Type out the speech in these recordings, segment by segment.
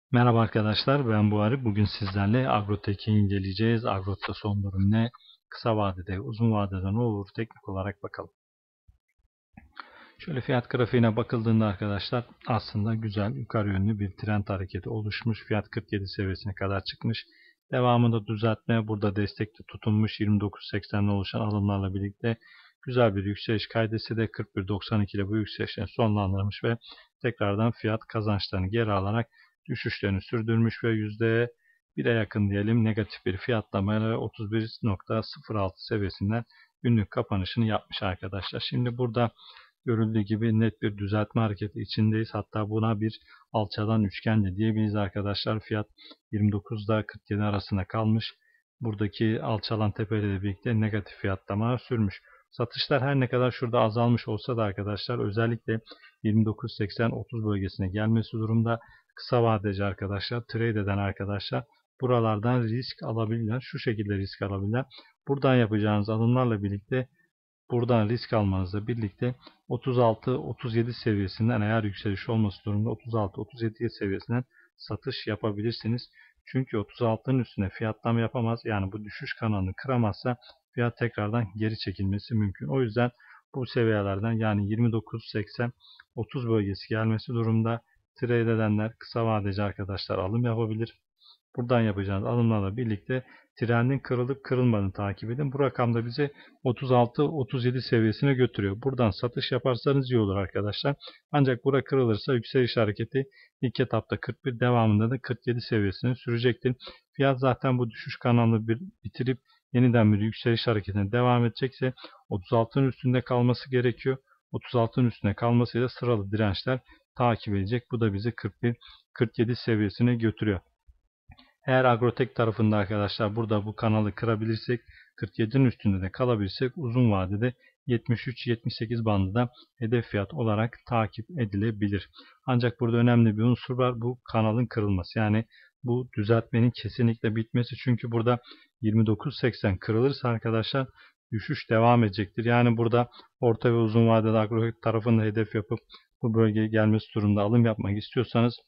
Merhaba arkadaşlar, ben Buhari. Bugün sizlerle Agrotek'i inceleyeceğiz. Agrot'ta son durum ne? Kısa vadede, uzun vadede ne olur? Teknik olarak bakalım. Şöyle fiyat grafiğine bakıldığında arkadaşlar aslında güzel yukarı yönlü bir trend hareketi oluşmuş. Fiyat 47 seviyesine kadar çıkmış. Devamında düzeltme burada destekte tutunmuş 29.80'de oluşan alımlarla birlikte güzel bir yükseliş kaydesi de 41.92 ile bu yükselişini sonlandırmış ve tekrardan fiyat kazançlarını geri alarak düşüşlerini sürdürmüş ve %1'e yakın diyelim negatif bir fiyatlamayla 31.06 seviyesinden günlük kapanışını yapmış arkadaşlar. Şimdi burada görüldüğü gibi net bir düzeltme hareketi içindeyiz. Hatta buna bir alçalan üçgen de diyebiliriz arkadaşlar. Fiyat 29'da 47 arasında kalmış. Buradaki alçalan tepeyle birlikte negatif fiyatlama sürmüş. Satışlar her ne kadar şurada azalmış olsa da arkadaşlar özellikle 29.80-30 bölgesine gelmesi durumda kısa vadeci arkadaşlar, trade eden arkadaşlar buralardan risk alabilirler. Şu şekilde risk alabilirler. Buradan yapacağınız alımlarla birlikte buradan risk almanızla birlikte 36-37 seviyesinden eğer yükseliş olması durumunda 36-37 seviyesinden satış yapabilirsiniz. Çünkü 36'nın üstüne fiyatlama yapamaz. Yani bu düşüş kanalını kıramazsa fiyat tekrardan geri çekilmesi mümkün. O yüzden bu seviyelerden yani 29-80-30 bölgesi gelmesi durumda trade edenler, kısa vadeci arkadaşlar alım yapabilir. Buradan yapacağınız alımlarla birlikte trendin kırılıp kırılmadığını takip edin. Bu rakam da bizi 36-37 seviyesine götürüyor. Buradan satış yaparsanız iyi olur arkadaşlar. Ancak bura kırılırsa yükseliş hareketi ilk etapta 41, devamında da 47 seviyesine sürecektir. Fiyat zaten bu düşüş kanalını bitirip yeniden bir yükseliş hareketine devam edecekse 36'nın üstünde kalması gerekiyor. 36'nın üstünde kalmasıyla sıralı dirençler takip edecek. Bu da bizi 41-47 seviyesine götürüyor. Eğer Agrotek tarafında arkadaşlar burada bu kanalı kırabilirsek 47'nin üstünde de kalabilirsek uzun vadede 73-78 bandında hedef fiyat olarak takip edilebilir. Ancak burada önemli bir unsur var. Bu kanalın kırılması. Yani bu düzeltmenin kesinlikle bitmesi. Çünkü burada 29.80 kırılırsa arkadaşlar düşüş devam edecektir. Yani burada orta ve uzun vadede Agrotek tarafında hedef yapıp bu bölgeye gelmesi durumunda alım yapmak istiyorsanız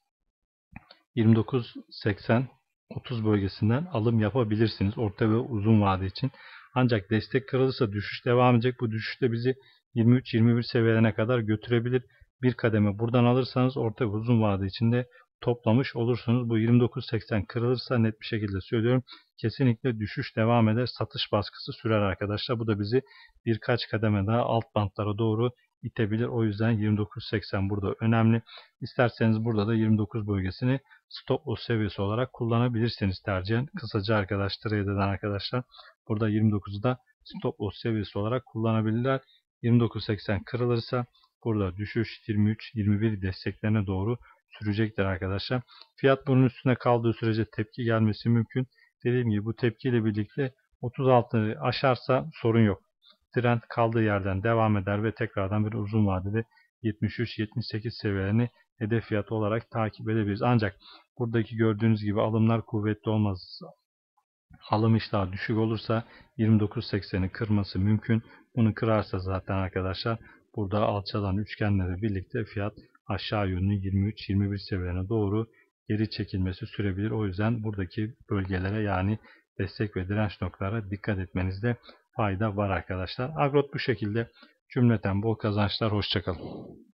29.80 30 bölgesinden alım yapabilirsiniz orta ve uzun vade için. Ancak destek kırılırsa düşüş devam edecek. Bu düşüş de bizi 23-21 seviyelerine kadar götürebilir. Bir kademe buradan alırsanız orta ve uzun vade içinde toplamış olursunuz. Bu 29.80 kırılırsa net bir şekilde söylüyorum. Kesinlikle düşüş devam eder. Satış baskısı sürer arkadaşlar. Bu da bizi birkaç kademe daha alt bantlara doğru itebilir. O yüzden 29.80 burada önemli. İsterseniz burada da 29 bölgesini stop loss seviyesi olarak kullanabilirsiniz tercihen. Kısaca arkadaşlar, trade eden arkadaşlar burada 29'da stop loss seviyesi olarak kullanabilirler. 29.80 kırılırsa burada düşüş 23-21 desteklerine doğru sürecektir arkadaşlar. Fiyat bunun üstüne kaldığı sürece tepki gelmesi mümkün. Dediğim gibi bu tepkiyle birlikte 36'yı aşarsa sorun yok. Trend kaldığı yerden devam eder ve tekrardan bir uzun vadede 73-78 seviyelerini hedef fiyatı olarak takip edebiliriz. Ancak buradaki gördüğünüz gibi alımlar kuvvetli olmaz. Alım iştahı düşük olursa 29.80'i kırması mümkün. Bunu kırarsa zaten arkadaşlar burada alçalan üçgenlerle birlikte fiyat aşağı yönlü 23-21 seviyelerine doğru geri çekilmesi sürebilir. O yüzden buradaki bölgelere yani destek ve direnç noktalara dikkat etmenizde fayda var arkadaşlar. Agrot bu şekilde. Cümleten bol kazançlar. Hoşçakalın.